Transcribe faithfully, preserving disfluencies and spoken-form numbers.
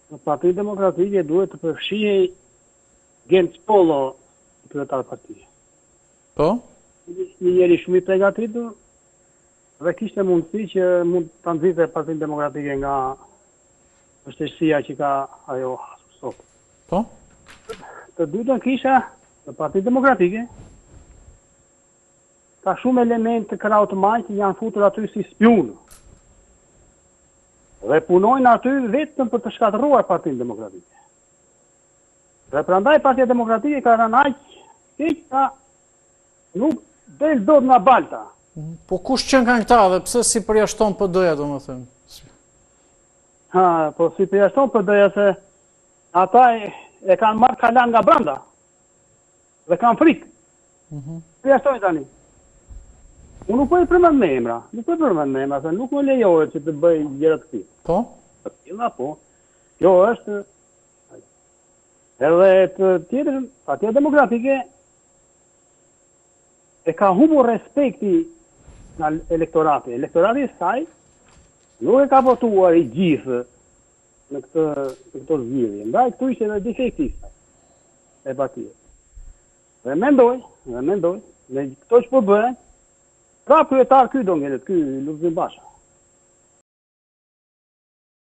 Partia Demokratike duhet të përfshihej Genç Pollo, kryetar partie. Po? Një njeri shumë i përgatitur dhe kishte mundësi që mund ta nxjiste Partinë Demokratike nga vështirësia që ka ajo sot. Po? Të dytën kisha në Partinë Demokratike ka shumë elemente të krahut të majtë që janë futur aty si spion. Dhe punojnë aty vetëm për të shkatërruar Partinë Demokratike. Dhe prandaj Partia Demokratike ka rënë aq keq sa nuk del dot nga balta. Po kush qenë kanë këta dhe pse si përjashton P D-ja, domethënë? Ha, po si përjashton P D-ja se ata e, e kanë marrë kalan nga brenda. Dhe kanë frikë. Mhm. Përjashtojnë tani. Unë nuk po i përmend me emra, nuk po i përmend me emra, se nuk më lejohet që të bëj gjëra të tilla. Po? Tilla po. Kjo është edhe të tjetër, Partia Demokratike e ka humbur respekti nga elektorati. Elektorati i saj nuk e ka votuar i gjithë në këtë në këto zgjedhje. Ndaj këtu ishte edhe defekti e partisë. Dhe mendoj, dhe mendoj, me këto që po bëhen, pra kryetar ky do ngelet, ky Lulzim Basha.